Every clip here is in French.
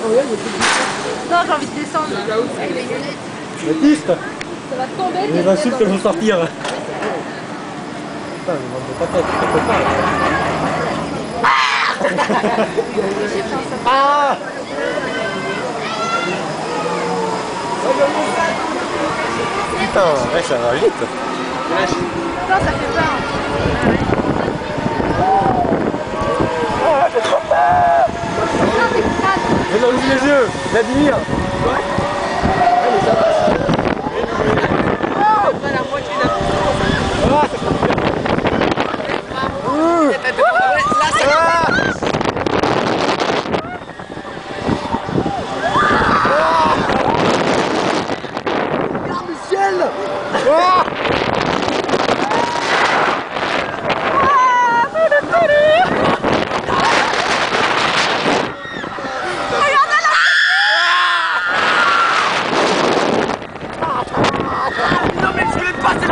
Non, j'ai envie de descendre. Baptiste, Ça va tomber. les insultes vont sortir. Putain, mais moi, pas tête, je peux pas. Ah! Putain, ouais, ça va vite. Non, ça fait peur. Mais dans les yeux, Vladimir. Regarde le ciel. Non mais je voulais pas.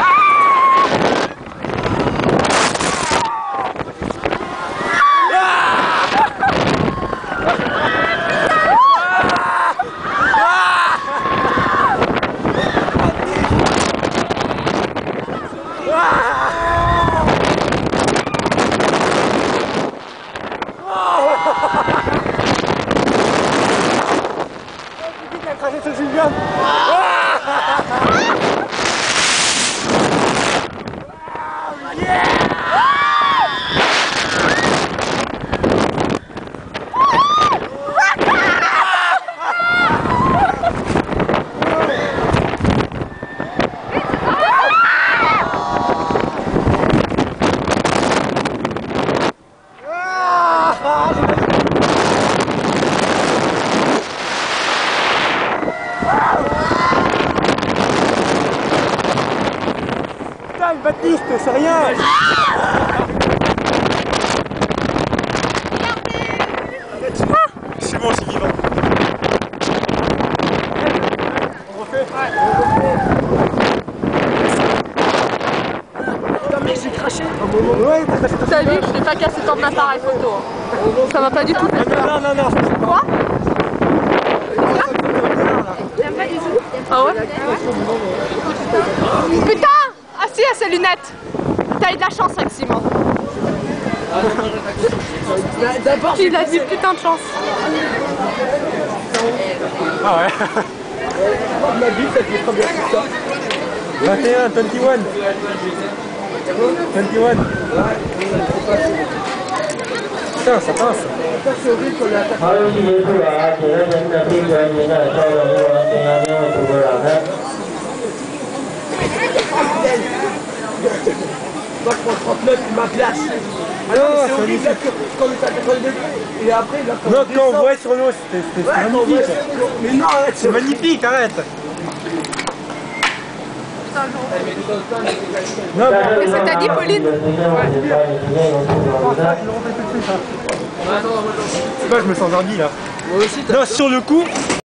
Putain, Baptiste, c'est rien. C'est bon, c'est vivant. On refait? Putain mec, j'ai craché. Ouais, t'as craché. T'as vu, je n'ai pas cassé ton appareil photo. Ça va pas du tout. Non. Quoi? Ah ouais? Putain! Ah si, à ses lunettes! T'as eu de la chance avec Simon. D'abord, Il a dit putain de chance. Ah ouais. ma vie, ça fait trop bien tout ça. 21, 21. 21. Putain, ça passe. C'est horrible qu'on l'a attaqué. 好，游戏结束了啊！请人员的飞行员员的稍等一会儿，检查电话出口了。 Moi je prends 39, il m'a place. Alors c'est horrible là, quand on s'attaque au début. Et après, là, Non, quand on voit sur l'eau, c'était magnifique. Mais non, arrête, C'est magnifique, arrête. Non, Qu'est-ce que t'as dit, Pauline? je me sens zarbi là. moi aussi, Non, sur le coup.